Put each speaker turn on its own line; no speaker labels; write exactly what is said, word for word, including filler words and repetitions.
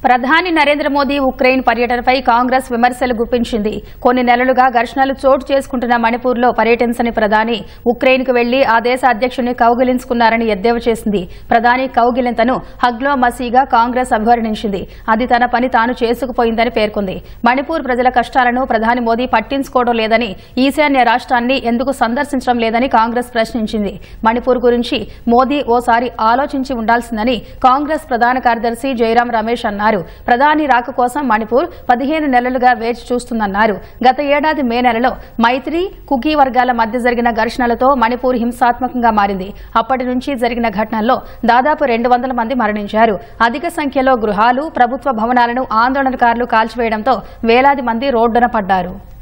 ప్రధాని నరేంద్ర మోదీ ఉక్రెయిన్ పర్యటనపై కాంగ్రెస్ విమర్శలు గుప్పించింది. కొన్ని నెలలుగా ఘర్షణలు చోటు చేసుకుంటున్న మణిపూర్లో పర్యటించని ప్రధాని ఉక్రెయిన్కు వెళ్లి ఆ దేశ అధ్యక్షుడిని కౌగిలించుకున్నారని ఎద్దేవా చేసింది. ప్రధాని కౌగిలింతను హగ్లో మసీగా కాంగ్రెస్ అభివర్ణించింది. అది తన పని తాను చేసుకుపోయిందని పేర్కొంది. మణిపూర్ ప్రజల కష్టాలను ప్రధాని మోదీ పట్టించుకోవడం లేదని, ఈశాన్య రాష్ట్రాన్ని ఎందుకు సందర్శించడం లేదని కాంగ్రెస్ ప్రశ్నించింది. మణిపూర్ గురించి మోదీ ఓసారి ఆలోచించి ఉండాల్సిందని కాంగ్రెస్ ప్రధాన కార్యదర్శి జయరాం రమేష్ అన్నారు. ప్రధాని రాక కోసం మణిపూర్ పదిహేను నెలలుగా వేచి చూస్తుందన్నారు. గత ఏడాది మే నెలలో మైత్రి కుకీ వర్గాల మధ్య జరిగిన ఘర్షణలతో మణిపూర్ హింసాత్మకంగా మారింది. అప్పటి నుంచి జరిగిన ఘటనల్లో దాదాపు రెండు వందల మంది మరణించారు. అధిక సంఖ్యలో గృహాలు, ప్రభుత్వ భవనాలను ఆందోళనకారులు కాల్చివేయడంతో వేలాది మంది రోడ్డున పడ్డారు.